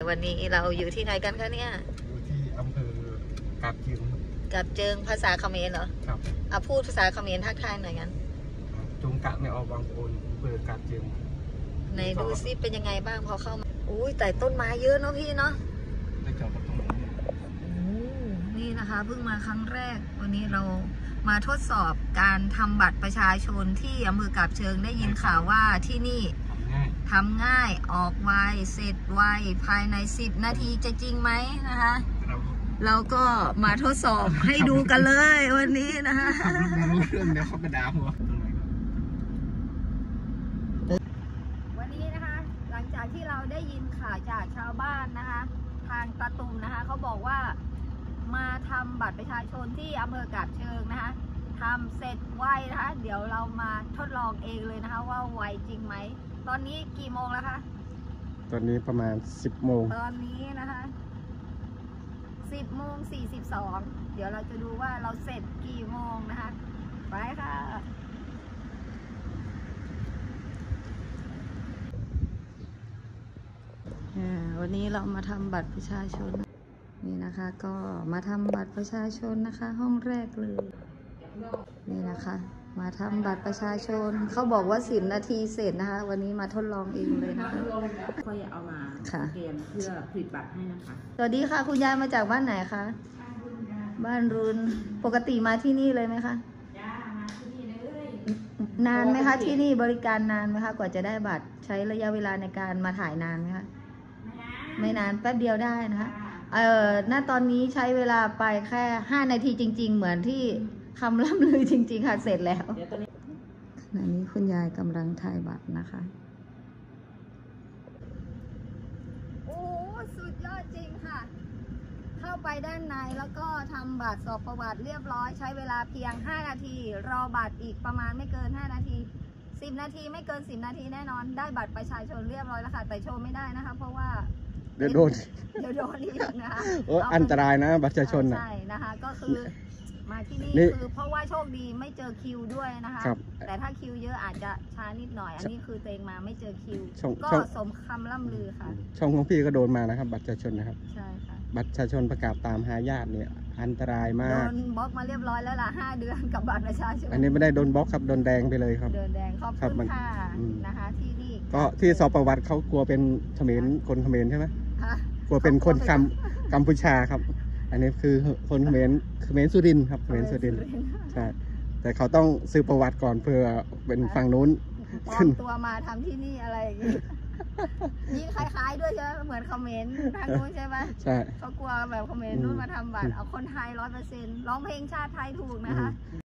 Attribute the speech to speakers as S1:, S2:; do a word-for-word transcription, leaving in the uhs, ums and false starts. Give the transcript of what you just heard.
S1: วันนี้เราอยู่ที่ไหนกันคะเนี่ย
S2: อยู่ที่อำเภอกาบเชิง
S1: กาบเชิงภาษาเขมรเหรอ
S2: ครับ
S1: อ่ะพูดภาษาเขมรทักทายหน่อยงั้น
S2: จงกะไม่ออกบางคนอำเภอกาบเชิง
S1: ไหนดูซิเป็นยังไงบ้างพอเข้ามาอุ้ยแต่ต้นไม้เยอะเนาะพี่เนาะ
S2: ได้จอดตรงนี้
S1: นี่นะคะเพิ่งมาครั้งแรกวันนี้เรามาทดสอบการทำบัตรประชาชนที่อำเภอกาบเชิงได้ยินข่าวว่าที่นี่ทำง่ายออกไวเสร็จไวภายในสิบนาทีจะจริงไหมนะคะเราก็มาทดสอบให้ดูกันเลยวันนี้นะคะ
S2: ไม่รู้เรื่องเดี๋ยวเขาไปด่าหัว
S1: วันนี้นะคะหลังจากที่เราได้ยินข่าวจากชาวบ้านนะคะทางตะตุ่มนะคะเขาบอกว่ามาทำบัตรประชาชนที่อำเภอกาบเชิงนะคะทำเสร็จไวนะคะเดี๋ยวเรามาทดลองเองเลยนะคะว่าไวจริงไหมตอนนี้กี่โมงแล้วคะ
S2: ตอนนี้ประมาณสิบโมง
S1: ตอนนี้นะคะสิบโมงสี่สิบสองเดี๋ยวเราจะดูว่าเราเสร็จกี่โมงนะคะไปค่ะวันนี้เรามาทำบัตรประชาชนนี่นะคะก็มาทำบัตรประชาชนนะคะห้องแรกเลยนี่นะคะมาทำบัตรประชาชนเขาบอกว่าสิบนาทีเสร็จนะคะวันนี้มาทดลองเองเลยนะคะ
S3: ก็จะเอามาเตรียมเพื่อผลิตบัตรให้นะคะ
S1: สวัสดีค่ะคุณยายมาจากบ้านไหนคะบ้านรุนปกติมาที่นี่เลยไหมคะนานไหมคะที่นี่บริการนานไหมคะกว่าจะได้บัตรใช้ระยะเวลาในการมาถ่ายนานไหมคะไม่นานแป๊บเดียวได้นะคะเอ่อณตอนนี้ใช้เวลาไปแค่ห้านาทีจริงๆเหมือนที่คำล่ำลือจริงๆค่ะเสร็จแล้วขณะนี้คุณยายกำลังถ่ายบัตรนะคะโอ้สุดยอดจริงค่ะเข้าไปด้านในแล้วก็ทำบัตรสอบประวัติเรียบร้อยใช้เวลาเพียงห้านาทีรอบัตรอีกประมาณไม่เกินห้านาทีสิบนาทีไม่เกินสิบนาทีแน่นอนได้บัตรประชาชนเรียบร้อยแล้วค่ะแต่โชว์ไม่ได้นะคะเพราะว่า
S2: เดี๋ยวโดน
S1: เดี๋ยวโดนอีกนะคะ
S2: โอ้อันตรายนะบัตรประชาชนนะ
S1: ใช่นะคะก็คือมาที่นี่คือเพราะว่าโชคดีไม่เจอคิวด้วยนะคะแต่ถ้าคิวเยอะอาจจะช้านิดหน่อยอันนี้คือตัวเองมาไม่เจอคิวก็สมคำล่ำลือค่ะ
S2: ช่องของพี่ก็โดนมานะครับบัตรประชาชนนะครับ
S1: ใช่ค่ะ
S2: บัตรประชาชนประกาศตามหาญาติเนี่ยอันตรายมาก
S1: โดนบล็อกมาเรียบร้อยแล้วล่ะห้าเดือนกับบัตรประชาชน
S2: อันนี้ไม่ได้โดนบล็อกครับโดนแดงไปเลยครับ
S1: โดนแดงขอบคุณค่ะนะคะที่นี่
S2: ก็ที่สอบประวัติเขากลัวเป็นเขมรคนเขมรใช่ไหมกลัวเป็นคนกัมกัมพูชาครับอันนี้คือคนเขมรเขมรสุรินทร์ครับเขมรสุรินทร์ใช่แต่เขาต้องซื้อประวัติก่อนเพื่อเป็นฝั่งนู้น
S1: ขึ้นตัวมาทำที่นี่อะไรอย่างนี้ยิ่งคล้ายๆด้วยใช่ไหมเหมือนเขมรทางนู้นใช่ไหม
S2: ใช่
S1: เขากลัวแบบเขมรนู้นมาทำบัตรเอาคนไทยร้อยเปอร์เซ็นต์ร้องเพลงชาติไทยถูกนะคะ